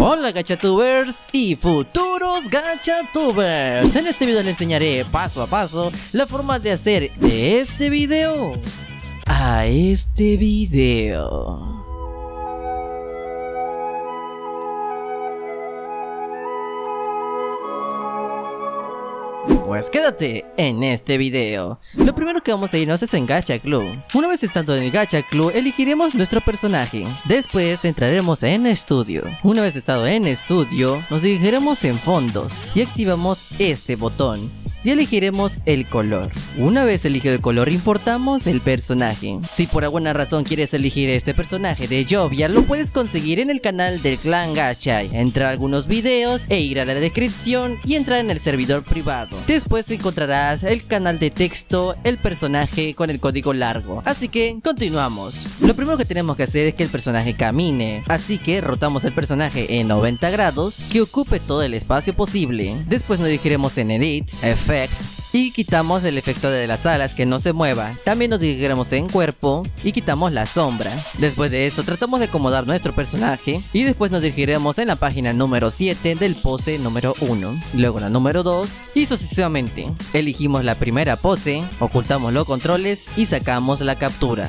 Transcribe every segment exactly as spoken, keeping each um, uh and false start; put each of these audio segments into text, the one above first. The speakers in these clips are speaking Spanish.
Hola gachatubers y futuros gachatubers. En este video les enseñaré paso a paso la forma de hacer de este video a este video. Pues quédate en este video. Lo primero que vamos a irnos es en Gacha Club. Una vez estando en el Gacha Club, elegiremos nuestro personaje. Después entraremos en estudio. Una vez estado en estudio, nos dirigiremos en fondos y activamos este botón y elegiremos el color. Una vez elegido el color, importamos el personaje. Si por alguna razón quieres elegir este personaje de Jovia, lo puedes conseguir en el canal del clan Gacha. Entrar a algunos videos e ir a la descripción y entrar en el servidor privado. Después encontrarás el canal de texto, el personaje con el código largo. Así que continuamos. Lo primero que tenemos que hacer es que el personaje camine. Así que rotamos el personaje en noventa grados, que ocupe todo el espacio posible. Después nos dirigiremos en Edit, Effects, y quitamos el efecto de las alas, que no se mueva. También nos dirigiremos en cuerpo y quitamos la sombra. Después de eso tratamos de acomodar nuestro personaje y después nos dirigiremos en la página número siete del pose número uno, luego la número dos y sucesivamente. Elegimos la primera pose, ocultamos los controles y sacamos la captura.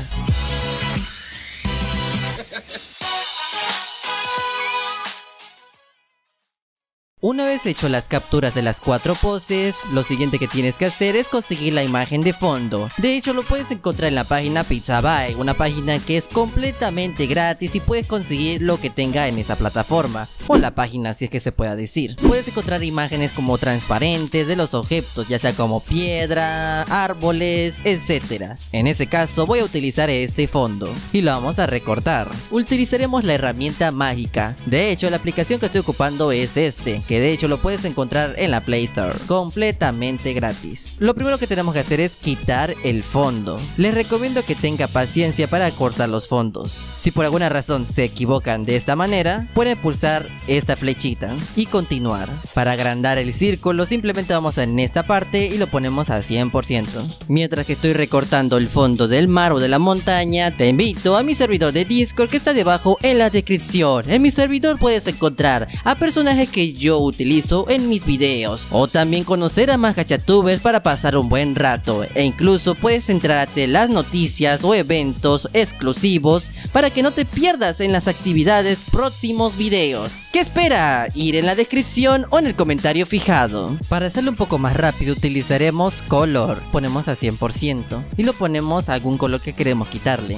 Una vez hecho las capturas de las cuatro poses, lo siguiente que tienes que hacer es conseguir la imagen de fondo. De hecho, lo puedes encontrar en la página Pixabay, una página que es completamente gratis y puedes conseguir lo que tenga en esa plataforma, o la página si es que se pueda decir. Puedes encontrar imágenes como transparentes de los objetos, ya sea como piedra, árboles, etcétera. En ese caso voy a utilizar este fondo y lo vamos a recortar. Utilizaremos la herramienta mágica. De hecho, la aplicación que estoy ocupando es este, que de hecho lo puedes encontrar en la Play Store, completamente gratis. Lo primero que tenemos que hacer es quitar el fondo. Les recomiendo que tenga paciencia para cortar los fondos. Si por alguna razón se equivocan de esta manera, pueden pulsar esta flechita y continuar. Para agrandar el círculo simplemente vamos en esta parte y lo ponemos a cien por ciento. Mientras que estoy recortando el fondo del mar o de la montaña, te invito a mi servidor de Discord que está debajo en la descripción. En mi servidor puedes encontrar a personajes que yo utilizo en mis videos, o también conocer a más gachatubers para pasar un buen rato, e incluso puedes enterarte las noticias o eventos exclusivos para que no te pierdas en las actividades próximos videos. ¿Qué espera? Ir en la descripción o en el comentario fijado. Para hacerlo un poco más rápido utilizaremos color, ponemos a cien por ciento y lo ponemos a algún color que queremos quitarle.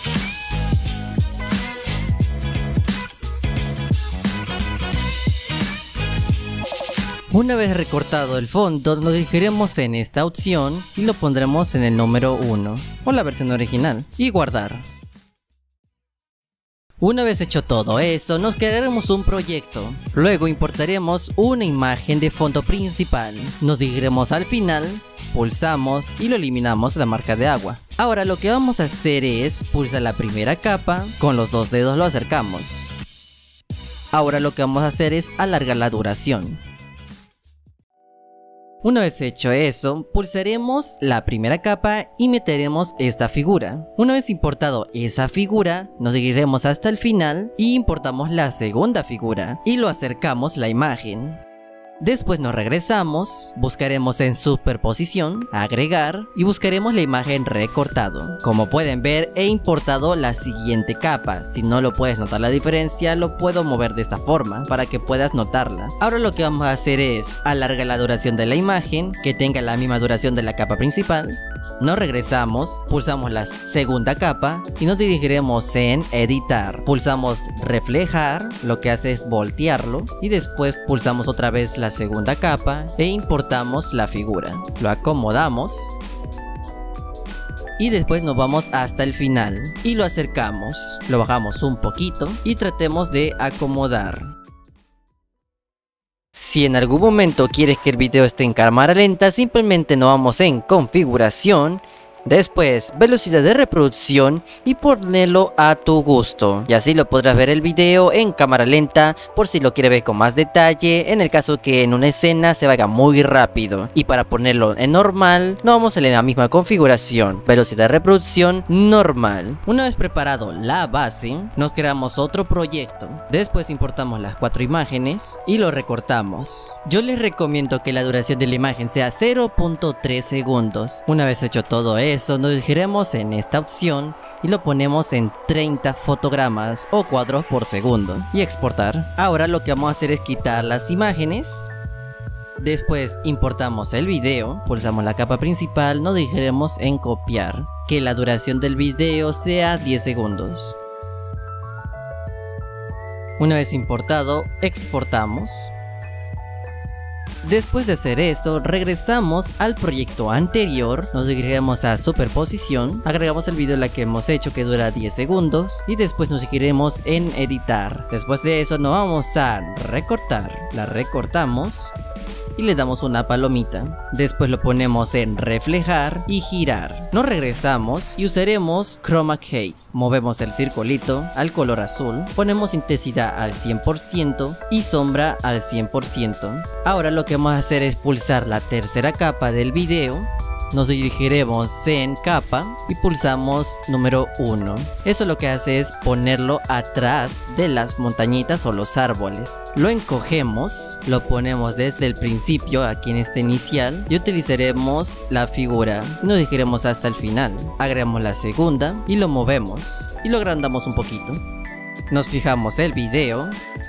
Una vez recortado el fondo, nos dirigiremos en esta opción y lo pondremos en el número uno o la versión original y guardar. Una vez hecho todo eso, nos crearemos un proyecto. Luego importaremos una imagen de fondo principal. Nos dirigiremos al final, pulsamos y lo eliminamos la marca de agua. Ahora lo que vamos a hacer es pulsar la primera capa, con los dos dedos lo acercamos. Ahora lo que vamos a hacer es alargar la duración. Una vez hecho eso, pulsaremos la primera capa y meteremos esta figura. Una vez importado esa figura, nos dirigiremos hasta el final y importamos la segunda figura y lo acercamos la imagen. Después nos regresamos, buscaremos en superposición, agregar y buscaremos la imagen recortado. Como pueden ver, he importado la siguiente capa. Si no lo puedes notar la diferencia, lo puedo mover de esta forma para que puedas notarla. Ahora lo que vamos a hacer es alargar la duración de la imagen, que tenga la misma duración de la capa principal. Nos regresamos, pulsamos la segunda capa y nos dirigiremos en editar. Pulsamos reflejar, lo que hace es voltearlo, y después pulsamos otra vez la segunda capa e importamos la figura. Lo acomodamos y después nos vamos hasta el final y lo acercamos. Lo bajamos un poquito y tratemos de acomodar. Si en algún momento quieres que el video esté en cámara lenta, simplemente nos vamos en configuración Después, velocidad de reproducción y ponerlo a tu gusto. Y así lo podrás ver el video en cámara lenta por si lo quieres ver con más detalle, en el caso que en una escena se vaya muy rápido. Y para ponerlo en normal, no vamos a leer la misma configuración. Velocidad de reproducción normal. Una vez preparado la base, nos creamos otro proyecto. Después importamos las cuatro imágenes y lo recortamos. Yo les recomiendo que la duración de la imagen sea cero punto tres segundos. Una vez hecho todo eso, nos dirigiremos en esta opción y lo ponemos en treinta fotogramas o cuadros por segundo y exportar. Ahora lo que vamos a hacer es quitar las imágenes. Después importamos el video, pulsamos la capa principal, nos dirigiremos en copiar, que la duración del video sea diez segundos. Una vez importado, exportamos. Después de hacer eso, regresamos al proyecto anterior, nos dirigiremos a superposición, agregamos el video la que hemos hecho que dura diez segundos y después nos dirigiremos en editar. Después de eso nos vamos a recortar, la recortamos y le damos una palomita. Después lo ponemos en reflejar y girar. Nos regresamos y usaremos Chroma Key. Movemos el circulito al color azul, ponemos intensidad al cien por ciento y sombra al cien por ciento. Ahora lo que vamos a hacer es pulsar la tercera capa del video. Nos dirigiremos en capa y pulsamos número uno. Eso lo que hace es ponerlo atrás de las montañitas o los árboles. Lo encogemos, lo ponemos desde el principio aquí en este inicial y utilizaremos la figura y nos dirigiremos hasta el final. Agregamos la segunda y lo movemos y lo agrandamos un poquito. Nos fijamos el video.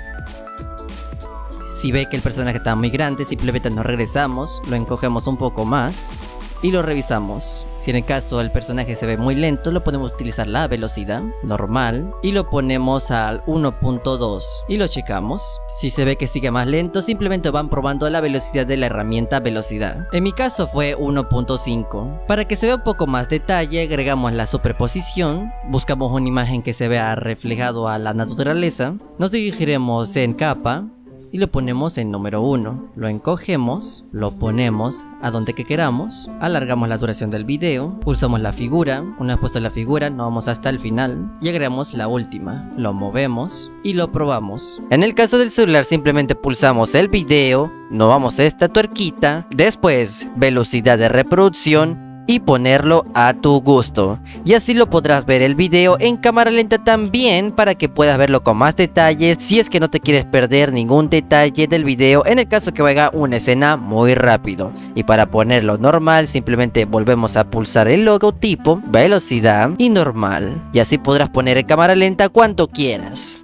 Si ve que el personaje está muy grande, simplemente nos regresamos, lo encogemos un poco más y lo revisamos. Si en el caso el personaje se ve muy lento, lo podemos utilizar la velocidad normal y lo ponemos al uno punto dos y lo checamos. Si se ve que sigue más lento, simplemente van probando la velocidad de la herramienta velocidad. En mi caso fue uno punto cinco. Para que se vea un poco más detalle, agregamos la superposición, buscamos una imagen que se vea reflejado a la naturaleza, nos dirigiremos en capa y lo ponemos en número uno, lo encogemos, lo ponemos a donde que queramos, alargamos la duración del video, pulsamos la figura, una vez puesto la figura nos vamos hasta el final y agregamos la última, lo movemos y lo probamos. En el caso del celular simplemente pulsamos el video, nos vamos a esta tuerquita, después velocidad de reproducción y ponerlo a tu gusto, y así lo podrás ver el video en cámara lenta también para que puedas verlo con más detalles si es que no te quieres perder ningún detalle del video en el caso que vaya una escena muy rápido. Y para ponerlo normal simplemente volvemos a pulsar el logotipo, velocidad y normal, y así podrás poner en cámara lenta cuanto quieras.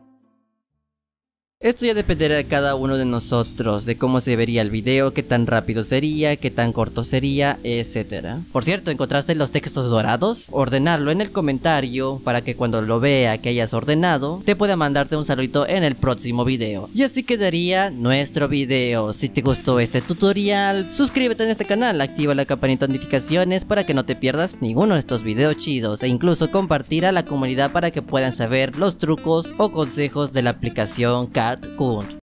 Esto ya dependerá de cada uno de nosotros, de cómo se vería el video, qué tan rápido sería, qué tan corto sería, etcétera. Por cierto, ¿encontraste los textos dorados? Ordenarlo en el comentario para que cuando lo vea que hayas ordenado, te pueda mandarte un saludito en el próximo video. Y así quedaría nuestro video. Si te gustó este tutorial, suscríbete en este canal, activa la campanita de notificaciones para que no te pierdas ninguno de estos videos chidos, e incluso compartir a la comunidad para que puedan saber los trucos o consejos de la aplicación CapCut.